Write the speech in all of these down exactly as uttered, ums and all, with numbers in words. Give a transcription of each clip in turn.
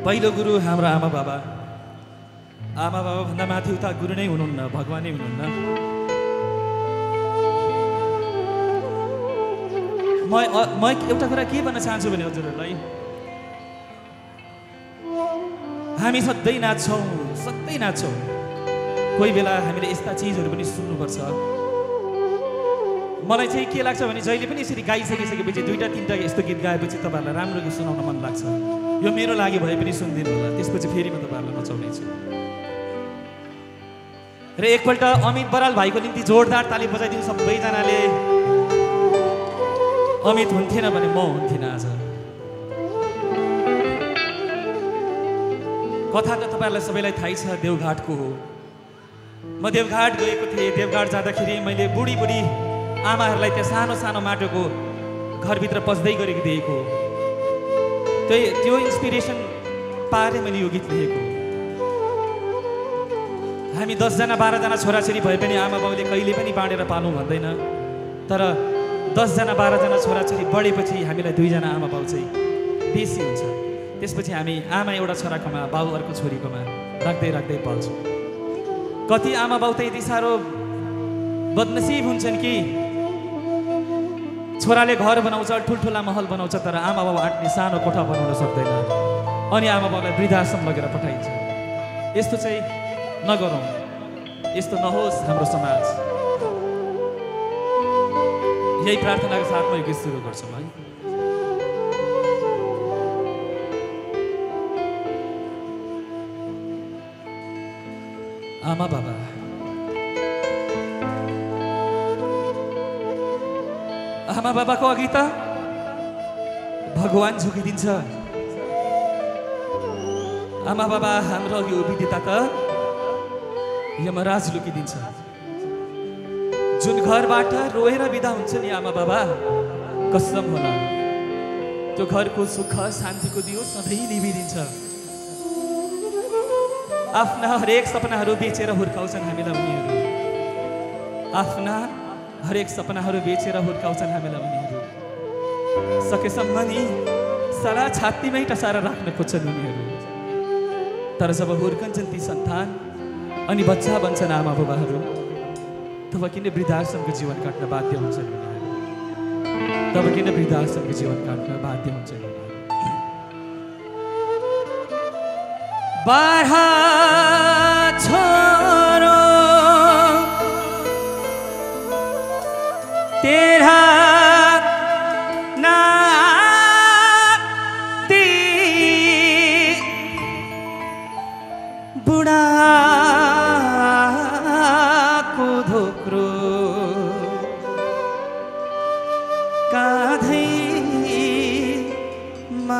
पहिलो गुरु हाम्रो आमा बाबा। आमा बाबा भन्दा माथि उता गुरु नै हुनुहुन्न, भगवानै हुनुहुन्न। म म एउटा कुरा के भन्न चाहन्छु भने हजुरहरूलाई, हामी सधैँ नाच्छौँ, सधैँ नाच्छौँ। कोही बेला हामीले यस्ता चिजहरू पनि सुन्नुपर्छ। मलाई चाहिँ के लाग्छ भने जहिले पनि यसरी गाइसकिसकेपछि दुईवटा तिनवटा यस्तो गीत गाएपछि तपाईँहरूलाई राम्रो गीत सुनाउन मन लाग्छ। यो मेरो लागि भए पनि सुनिदिनु होला, त्यसपछि फेरि म तपाईँहरूलाई नचाउनेछु। र एकपल्ट अमित बराल भाइको निम्ति जोरदार ताली बजाइदिनु सबैजनाले। अमित हुन्थेन भने म हुन्थिनँ आज। कथा त तपाईँहरूलाई सबैलाई थाहै छ, देवघाटको हो। म देवघाट गएको थिएँ। देवघाट जाँदाखेरि मैले बुढी बुढी आमाहरूलाई त्यहाँ सानो सानो माटोको घरभित्र पस्दै गरेको देखेको। त्यही त्यो इन्सपिरेसन पाएर मैले यो गीत लेखेको। हामी दसजना बाह्रजना छोराछोरी भए पनि आमा बाउले कहिले पनि बाँडेर पाल्नु भन्दैन। तर दसजना बाह्रजना छोराछोरी बढेपछि हामीलाई दुईजना आमा बाउ चाहिँ बेसी हुन्छ। त्यसपछि हामी आमा एउटा छोराकोमा, बाउ अर्को छोरीकोमा राख्दै राख्दै पाल्छौँ। कति आमा बाउ त यति साह्रो बदनसिब हुन्छन् कि छोराले घर बनाउँछ, ठुल्ठुला महल बनाउँछ, तर आमा बाउ आँट्ने सानो कोठा बनाउन सक्दैन। अनि आमा बाउलाई वृद्धाश्रम लगेर पठाइन्छ। यस्तो चाहिँ नगरौँ, यस्तो नहोस् हाम्रो समाज। यही प्रार्थनाको साथमा यो गीत सुरु गर्छौँ है। आमा बाबा, आमा बाबाको अघि त भगवान झुकिदिन्छ। आमा बाबा हाम्रो अघि उभिदिँदा त यमराज लुकिदिन्छ। जुन घरबाट रोएर बिदा हुन्छ नि आमा बाबा, कसम होला त्यो घरको सुख शान्तिको दियो सधैँ निभिदिन्छ। आफ्ना हरेक सपनाहरू बेचेर हुर्काउँछन् हामीलाई उनीहरू। आफ्ना हरेक सपनाहरू बेचेर हुर्काउँछन् हामीलाई उनीहरू। सकेसम्म नि सारा छातीमै टसाएर राख्न खोज्छन् उनीहरू। तर जब हुर्कन्छन् ती सन्तान अनि बच्चा बन्छन् आमा बाबाहरू, तब किन वृद्धाश्रमको जीवन काट्न बाध्य हुन्छन् उनीहरू। तब किन वृद्धाश्रमको जीवन काट्न बाध्य हुन्छन् उनीहरू। बाह्र छोरो तेरा नाती बुढाको धोक्रो काँधैमा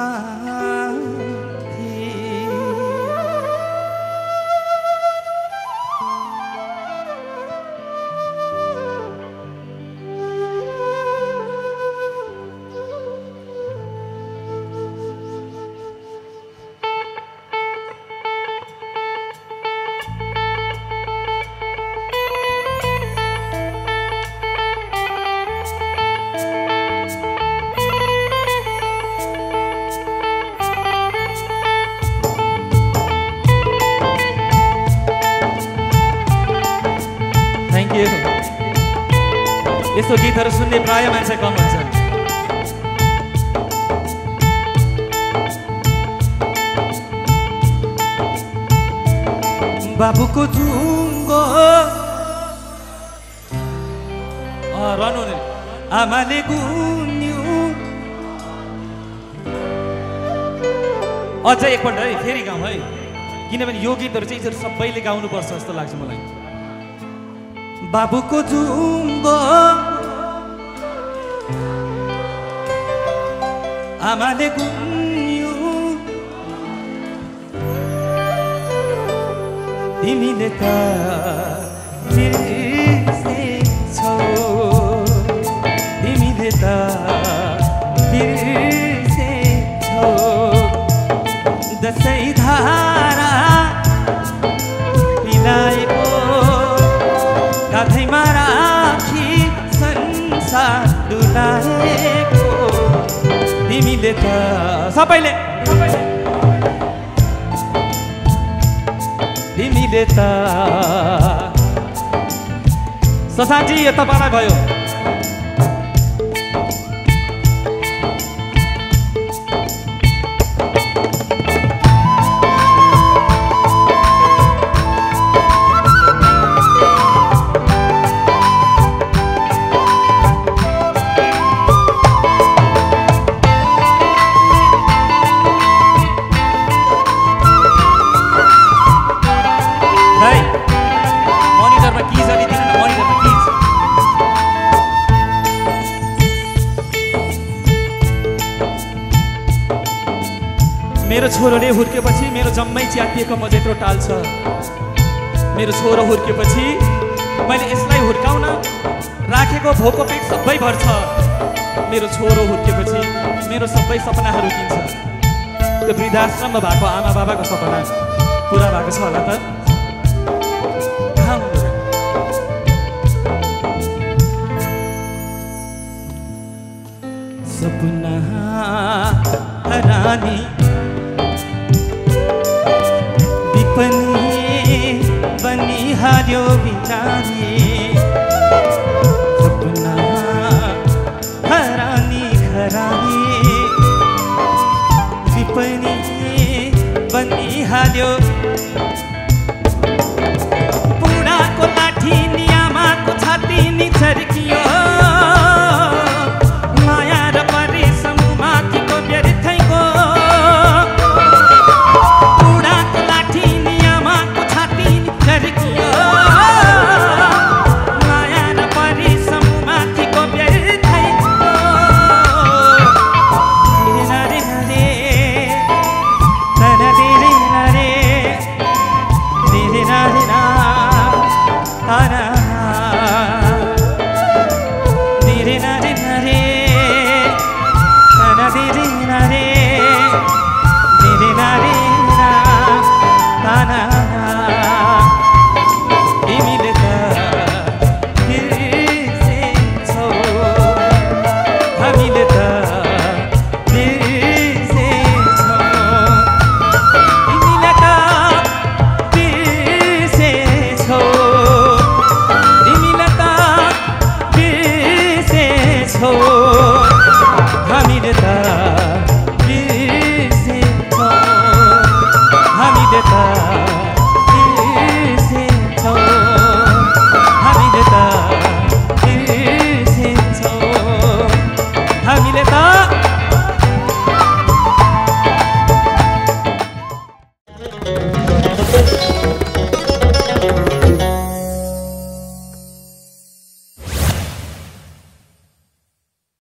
यस्तो गीतहरू सुन्ने प्राय मान्छे कम हुन्छन्। बाबुको जुङ्गो रनु आमाले गुन्यो। अझ एकपल्ट है, फेरि गाउँ है, किनभने यो गीतहरू चाहिँ सबैले गाउनुपर्छ जस्तो लाग्छ मलाई। बाबुको जुङ्गो आमाले गुन्यो, तिमीले त बिर्सेछौ, तिमीले त बिर्सेछौ। दसैँ धारा पिलाएको काँधैमा राखी संसार डुलाएको, तिमीले त सबैले स्थिरता। शशाङ्कजी यो तपाईँलाई भयो। मेरो छोरोले हुर्केपछि मेरो जम्मै च्यातिएको म जेत्रो टाल्छ। मेरो छोरो हुर्केपछि मैले यसलाई हुर्काउन राखेको भोको पेट सबै भर्छ। मेरो छोरो हुर्केपछि मेरो सबै सपनाहरू किन्छ। त्यो वृद्धाश्रममा भएको आमा बाबाको सपना पुरा भएको छ होला त? सपना हरानी बनी हार्यो बिरानी। सपना हरानी खरानी विपनी बनी हार्यो। बुढाको लाठी नियामाको छाती नि छर्कियो।